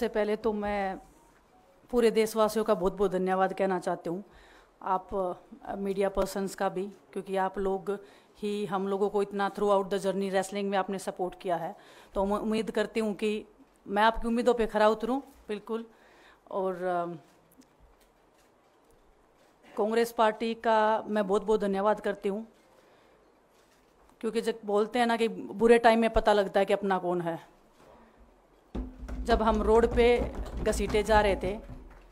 सबसे पहले तो मैं पूरे देशवासियों का बहुत बहुत धन्यवाद कहना चाहती हूँ, आप मीडिया पर्सन्स का भी, क्योंकि आप लोग ही हम लोगों को इतना throughout the journey wrestling में आपने सपोर्ट किया है। तो मैं उम्मीद करती हूँ कि मैं आपकी उम्मीदों पे खरा उतरूँ बिल्कुल। और कांग्रेस पार्टी का मैं बहुत बहुत धन्यवाद करती हूँ, क्योंकि जब बोलते हैं ना कि बुरे टाइम में पता लगता है कि अपना कौन है। जब हम रोड पे घसीटे जा रहे थे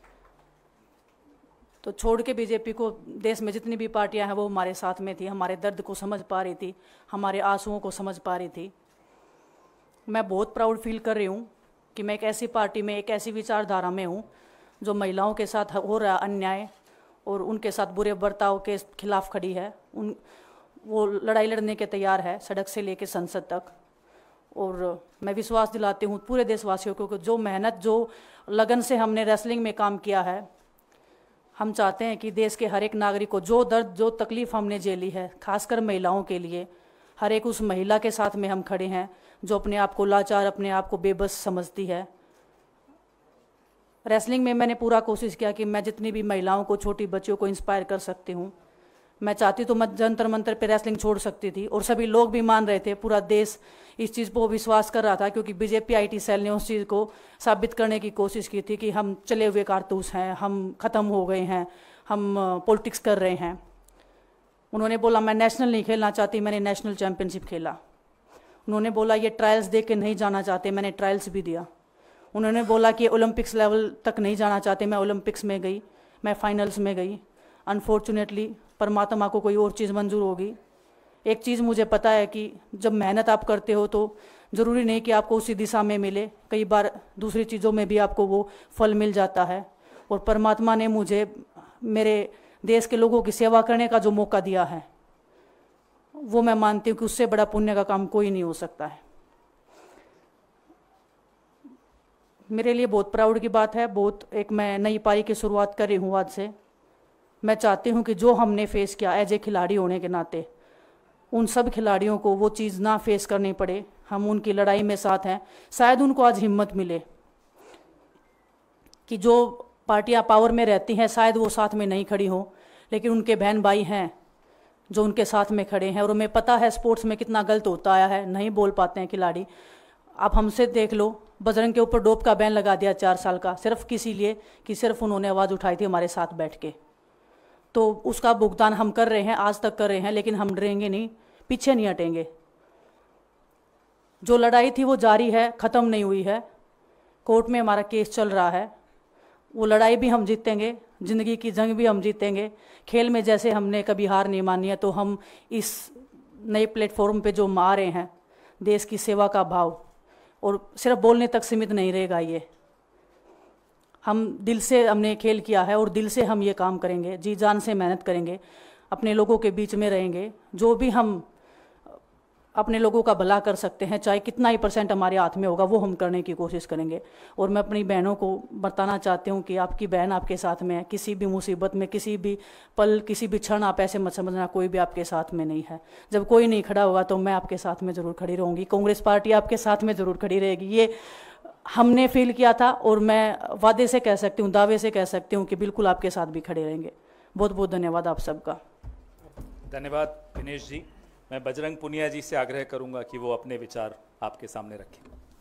तो छोड़ के बीजेपी को देश में जितनी भी पार्टियां हैं वो हमारे साथ में थी, हमारे दर्द को समझ पा रही थी, हमारे आंसुओं को समझ पा रही थी। मैं बहुत प्राउड फील कर रही हूँ कि मैं एक ऐसी पार्टी में, एक ऐसी विचारधारा में हूँ जो महिलाओं के साथ हो रहा अन्याय और उनके साथ बुरे बर्ताव के खिलाफ खड़ी है। वो लड़ाई लड़ने के तैयार है, सड़क से लेकर संसद तक। और मैं विश्वास दिलाती हूँ पूरे देशवासियों को कि जो मेहनत, जो लगन से हमने रेसलिंग में काम किया है, हम चाहते हैं कि देश के हर एक नागरिक को जो दर्द, जो तकलीफ हमने झेली है, खासकर महिलाओं के लिए, हर एक उस महिला के साथ में हम खड़े हैं जो अपने आप को लाचार, अपने आप को बेबस समझती है। रेसलिंग में मैंने पूरा कोशिश किया कि मैं जितनी भी महिलाओं को, छोटी बच्चियों को इंस्पायर कर सकती हूँ। मैं चाहती तो मैं जंतर मंतर पे रेसलिंग छोड़ सकती थी, और सभी लोग भी मान रहे थे, पूरा देश इस चीज़ को विश्वास कर रहा था, क्योंकि बीजेपी आईटी सेल ने उस चीज़ को साबित करने की कोशिश की थी कि हम चले हुए कारतूस हैं, हम ख़त्म हो गए हैं, हम पॉलिटिक्स कर रहे हैं। उन्होंने बोला मैं नेशनल नहीं खेलना चाहती, मैंने नेशनल चैम्पियनशिप खेला। उन्होंने बोला ये ट्रायल्स दे के नहीं जाना चाहते, मैंने ट्रायल्स भी दिया। उन्होंने बोला कि ओलंपिक्स लेवल तक नहीं जाना चाहते, मैं ओलंपिक्स में गई, मैं फाइनल्स में गई। अनफॉर्चुनेटली परमात्मा को कोई और चीज़ मंजूर होगी। एक चीज़ मुझे पता है कि जब मेहनत आप करते हो तो ज़रूरी नहीं कि आपको उसी दिशा में मिले, कई बार दूसरी चीज़ों में भी आपको वो फल मिल जाता है। और परमात्मा ने मुझे मेरे देश के लोगों की सेवा करने का जो मौका दिया है, वो मैं मानती हूँ कि उससे बड़ा पुण्य का काम कोई नहीं हो सकता है। मेरे लिए बहुत प्राउड की बात है, बहुत एक मैं नई पारी की शुरुआत कर रही हूँ आज से। मैं चाहती हूँ कि जो हमने फेस किया एज ए खिलाड़ी होने के नाते, उन सब खिलाड़ियों को वो चीज़ ना फेस करनी पड़े। हम उनकी लड़ाई में साथ हैं। शायद उनको आज हिम्मत मिले कि जो पार्टियां पावर में रहती हैं शायद वो साथ में नहीं खड़ी हों, लेकिन उनके बहन भाई हैं जो उनके साथ में खड़े हैं। और हमें पता है स्पोर्ट्स में कितना गलत होता आया है, नहीं बोल पाते हैं खिलाड़ी। आप हमसे देख लो, बजरंग के ऊपर डोप का बैन लगा दिया 4 साल का, सिर्फ किसी लिए कि सिर्फ उन्होंने आवाज़ उठाई थी हमारे साथ बैठ के। तो उसका भुगतान हम कर रहे हैं, आज तक कर रहे हैं, लेकिन हम डरेंगे नहीं, पीछे नहीं हटेंगे। जो लड़ाई थी वो जारी है, ख़त्म नहीं हुई है। कोर्ट में हमारा केस चल रहा है, वो लड़ाई भी हम जीतेंगे, ज़िंदगी की जंग भी हम जीतेंगे। खेल में जैसे हमने कभी हार नहीं मानी है, तो हम इस नए प्लेटफॉर्म पे जो आ रहे हैं, देश की सेवा का भाव, और सिर्फ बोलने तक सीमित नहीं रहेगा ये। हम दिल से हमने खेल किया है और दिल से हम ये काम करेंगे, जी जान से मेहनत करेंगे, अपने लोगों के बीच में रहेंगे। जो भी हम अपने लोगों का भला कर सकते हैं, चाहे कितना ही % हमारे हाथ में होगा, वो हम करने की कोशिश करेंगे। और मैं अपनी बहनों को बताना चाहती हूँ कि आपकी बहन आपके साथ में है। किसी भी मुसीबत में, किसी भी पल, किसी भी क्षण आप ऐसे मत समझना कोई भी आपके साथ में नहीं है। जब कोई नहीं खड़ा होगा तो मैं आपके साथ में ज़रूर खड़ी रहूँगी, कांग्रेस पार्टी आपके साथ में ज़रूर खड़ी रहेगी। ये हमने फील किया था, और मैं वादे से कह सकती हूँ, दावे से कह सकती हूँ कि बिल्कुल आपके साथ भी खड़े रहेंगे। बहुत बहुत धन्यवाद आप सबका। धन्यवाद दिनेश जी। मैं बजरंग पुनिया जी से आग्रह करूंगा कि वो अपने विचार आपके सामने रखें।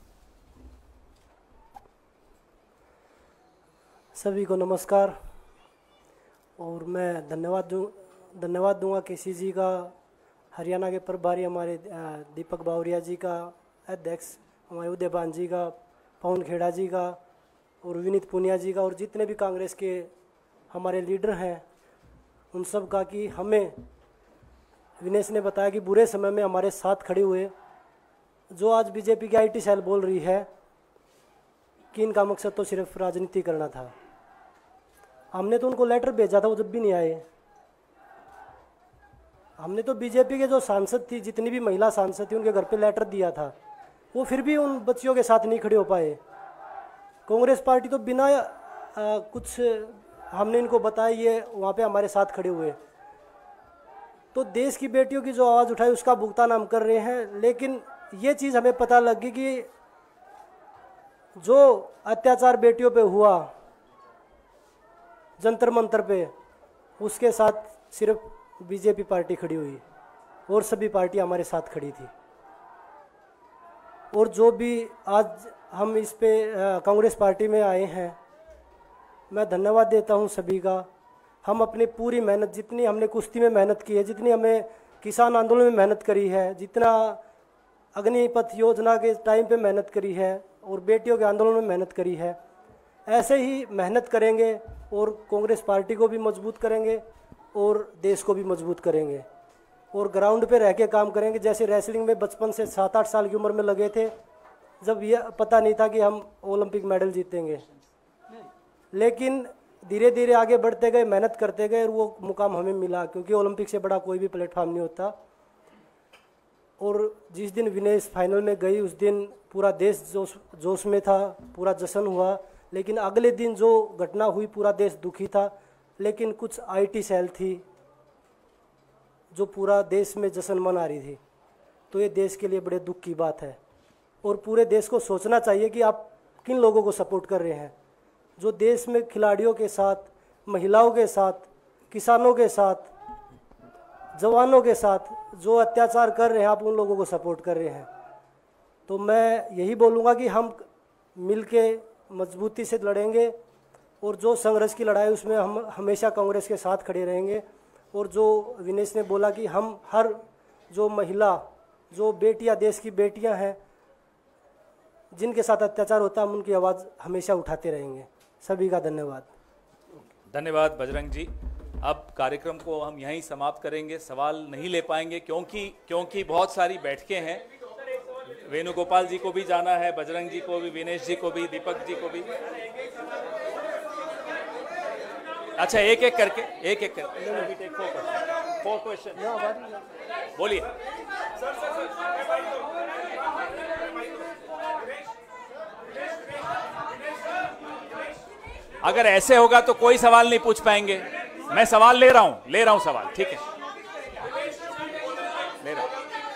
सभी को नमस्कार। और मैं धन्यवाद दूंगा केसी जी का, हरियाणा के प्रभारी हमारे दीपक बावरिया जी का, अध्यक्ष हमारे उदयभान जी का, पवन खेड़ा जी का, और विनीत पुनिया जी का, और जितने भी कांग्रेस के हमारे लीडर हैं उन सब का, कि हमें विनेश ने बताया कि बुरे समय में हमारे साथ खड़े हुए। जो आज बीजेपी की आईटी सेल बोल रही है कि इनका मकसद तो सिर्फ राजनीति करना था, हमने तो उनको लेटर भेजा था, वो जब भी नहीं आए। हमने तो बीजेपी के जो सांसद थी, जितनी भी महिला सांसद थी, उनके घर पे लेटर दिया था, वो फिर भी उन बच्चियों के साथ नहीं खड़े हो पाए। कांग्रेस पार्टी तो बिना कुछ हमने इनको बताया ये वहाँ पे हमारे साथ खड़े हुए। तो देश की बेटियों की जो आवाज़ उठाई उसका भुगतान हम कर रहे हैं। लेकिन ये चीज़ हमें पता लग गई कि जो अत्याचार बेटियों पे हुआ जंतर मंतर पे, उसके साथ सिर्फ बीजेपी पार्टी खड़ी हुई और सभी पार्टी हमारे साथ खड़ी थी। और जो भी आज हम इस पे कांग्रेस पार्टी में आए हैं, मैं धन्यवाद देता हूं सभी का। हम अपनी पूरी मेहनत, जितनी हमने कुश्ती में मेहनत की है, जितनी हमें किसान आंदोलन में मेहनत करी है, जितना अग्निपथ योजना के टाइम पे मेहनत करी है और बेटियों के आंदोलन में मेहनत करी है, ऐसे ही मेहनत करेंगे और कांग्रेस पार्टी को भी मजबूत करेंगे और देश को भी मजबूत करेंगे और ग्राउंड पे रह के काम करेंगे। जैसे रेसलिंग में बचपन से 7-8 साल की उम्र में लगे थे, जब यह पता नहीं था कि हम ओलंपिक मेडल जीतेंगे, लेकिन धीरे धीरे आगे बढ़ते गए, मेहनत करते गए और वो मुकाम हमें मिला, क्योंकि ओलंपिक से बड़ा कोई भी प्लेटफॉर्म नहीं होता। और जिस दिन विनेश फाइनल में गई, उस दिन पूरा देश जोश में था, पूरा जश्न हुआ। लेकिन अगले दिन जो घटना हुई, पूरा देश दुखी था। लेकिन कुछ आईटी सेल थी जो पूरा देश में जश्न मना रही थी, तो ये देश के लिए बड़े दुख की बात है। और पूरे देश को सोचना चाहिए कि आप किन लोगों को सपोर्ट कर रहे हैं। जो देश में खिलाड़ियों के साथ, महिलाओं के साथ, किसानों के साथ, जवानों के साथ जो अत्याचार कर रहे हैं, आप उन लोगों को सपोर्ट कर रहे हैं। तो मैं यही बोलूँगा कि हम मिलके मजबूती से लड़ेंगे और जो संघर्ष की लड़ाई, उसमें हम हमेशा कांग्रेस के साथ खड़े रहेंगे। और जो विनेश ने बोला कि हम हर जो महिला, जो बेटियां, देश की बेटियां हैं जिनके साथ अत्याचार होता है, हम उनकी आवाज़ हमेशा उठाते रहेंगे। सभी का धन्यवाद। धन्यवाद बजरंग जी। अब कार्यक्रम को हम यहीं समाप्त करेंगे, सवाल नहीं ले पाएंगे क्योंकि बहुत सारी बैठकें हैं। वेणुगोपाल जी को भी जाना है, बजरंग जी को भी, विनेश जी को भी, दीपक जी को भी। अच्छा, एक एक करके फोर क्वेश्चन बोलिए। अगर ऐसे होगा तो कोई सवाल नहीं पूछ पाएंगे। मैं सवाल ले रहा हूं सवाल, ठीक है, ले रहा हूं।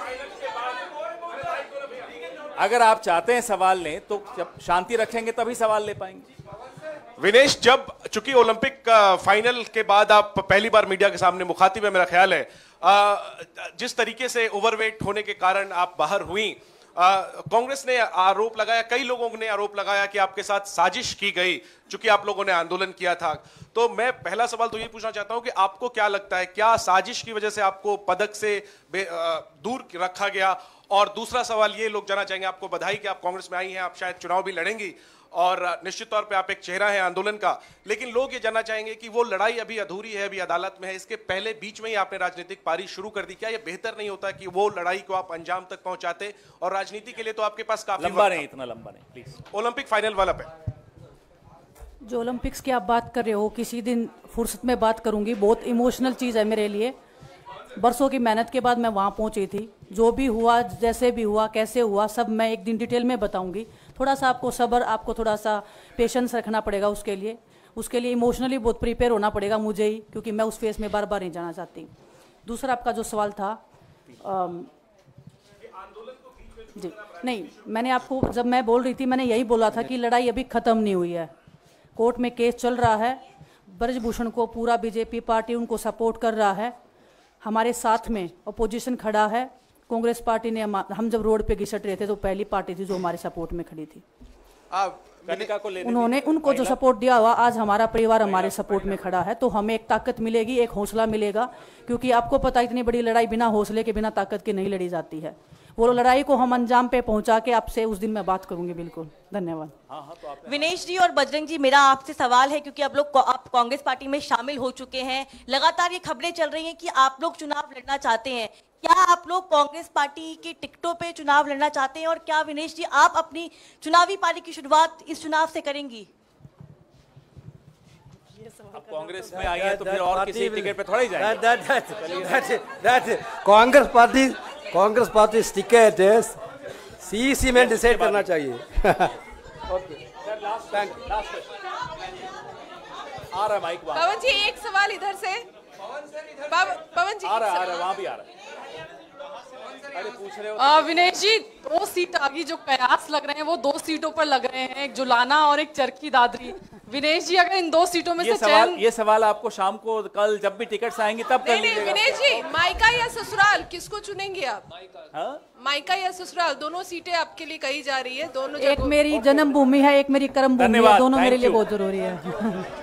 अगर आप चाहते हैं सवाल लें तो जब शांति रखेंगे तभी सवाल ले पाएंगे। विनेश, जब चूंकि ओलंपिक फाइनल के बाद आप पहली बार मीडिया के सामने मुखातिब है, मेरा ख्याल है, जिस तरीके से ओवरवेट होने के कारण आप बाहर हुई, कांग्रेस ने आरोप लगाया, कई लोगों ने आरोप लगाया कि आपके साथ साजिश की गई, चूंकि आप लोगों ने आंदोलन किया था। तो मैं पहला सवाल तो ये पूछना चाहता हूं कि आपको क्या लगता है, क्या साजिश की वजह से आपको पदक से दूर रखा गया? और दूसरा सवाल ये लोग जानना चाहेंगे, आपको बधाई कि आप कांग्रेस में आई हैं, आप शायद चुनाव भी लड़ेंगी और निश्चित तौर पे आप एक चेहरा है आंदोलन का, लेकिन लोग ये जानना चाहेंगे कि वो लड़ाई अभी अधूरी है, अभी अदालत में है, इसके पहले बीच में ही आपने राजनीतिक पारी शुरू कर दी। क्या ये बेहतर नहीं होता कि वो लड़ाई को आप अंजाम तक पहुंचाते? और राजनीति के लिए तो आपके पास काफी लंबा नहीं, इतना लंबा नहीं प्लीज। ओलंपिक फाइनल वाला पे जो ओलंपिक्स की आप बात कर रहे हो, किसी दिन फुर्सत में बात करूंगी। बहुत इमोशनल चीज़ है मेरे लिए। बरसों की मेहनत के बाद मैं वहाँ पहुँची थी। जो भी हुआ, जैसे भी हुआ, कैसे हुआ, सब मैं एक दिन डिटेल में बताऊंगी। थोड़ा सा आपको सब्र, आपको थोड़ा सा पेशेंस रखना पड़ेगा। उसके लिए इमोशनली बहुत प्रिपेयर होना पड़ेगा मुझे ही, क्योंकि मैं उस फेस में बार बार नहीं जाना चाहती। दूसरा आपका जो सवाल था, जी नहीं, मैंने आपको जब मैं बोल रही थी, मैंने यही बोला था कि लड़ाई अभी ख़त्म नहीं हुई है। कोर्ट में केस चल रहा है। ब्रजभूषण को पूरा बीजेपी पार्टी उनको सपोर्ट कर रहा है। हमारे साथ में अपोजिशन खड़ा है। कांग्रेस पार्टी ने, हम जब रोड पे घिसट रहे थे तो पहली पार्टी थी जो हमारे सपोर्ट में खड़ी थी। उन्होंने, उनको जो सपोर्ट दिया हुआ, आज हमारा परिवार हमारे सपोर्ट में खड़ा है। तो हमें एक ताकत मिलेगी, एक हौसला मिलेगा, क्योंकि आपको पता, इतनी बड़ी लड़ाई बिना हौसले के, बिना ताकत के नहीं लड़ी जाती है। वो लड़ाई को हम अंजाम पे पहुंचा के आपसे उस दिन मैं बात करूंगी। बिल्कुल, धन्यवाद। तो विनेश जी और बजरंग जी, मेरा आपसे सवाल है, क्योंकि आप कांग्रेस पार्टी में शामिल हो चुके हैं, लगातार ये खबरें चल रही हैं कि आप लोग चुनाव लड़ना चाहते हैं। क्या आप लोग कांग्रेस पार्टी की टिकटों पे चुनाव लड़ना चाहते हैं? और क्या विनेश जी, आप अपनी चुनावी पारी की शुरुआत इस चुनाव से करेंगी? अब कांग्रेस में आई है तो फिर और किसी टिकट पे थोड़ा ही जाएंगे। कांग्रेस पार्टी टिकट सीसी में डिसाइड करना चाहिए। आ रहा माइक वहाँ। पवन जी, एक सवाल इधर से। पवन जी, आ रहा वहाँ भी आ रहा है। अरे पूछ रहे हो विनेश जी, 2 सीट आगे जो कयास लग रहे हैं वो 2 सीटों पर लग रहे हैं, एक जुलाना और एक चरखी दादरी। विनेश जी, अगर इन 2 सीटों में से ये सवाल आपको शाम को कल जब भी टिकट्स आएंगे तब कर लीजिएगा। विनेश जी, मायका या ससुराल किसको चुनेंगे आप? हाँ? मायका या ससुराल, दोनों सीटें आपके लिए कही जा रही है, दोनों एक मेरी जन्मभूमि है, एक मेरी कर्म भूमि है, दोनों मेरे लिए बहुत जरूरी है।